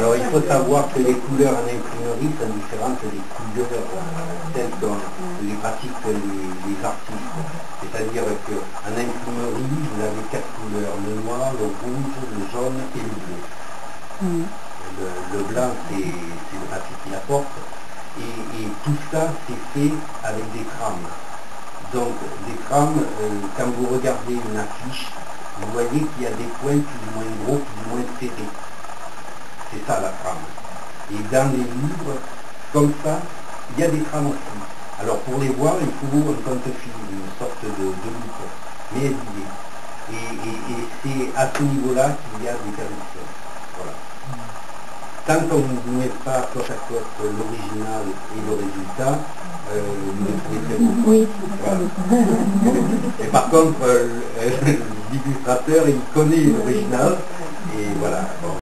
Alors il faut savoir que les couleurs en imprimerie sont différentes des couleurs telles que les pratiquent les artistes. C'est-à-dire qu'en imprimerie, vous avez 4 couleurs, le noir, le rouge, le jaune et le bleu. Le blanc, c'est le papier qui apporte. Et tout ça, c'est fait avec des trames. Donc des trames, quand vous regardez une affiche, vous voyez qu'il y a des points plus ou moins gros, plus ou moins serrés. C'est ça la trame. Et dans les livres, comme ça, il y a des trames aussi. Alors pour les voir, il faut un compte-fil, une sorte de loupe, mais aiguillée. Et c'est à ce niveau-là qu'il y a des corrections. Voilà. Tant qu'on ne met pas côte à côte l'original et le résultat, vous le trouvez très beau. Oui. Voilà. Et par contre, l'illustrateur, il connaît l'original, et voilà. Bon.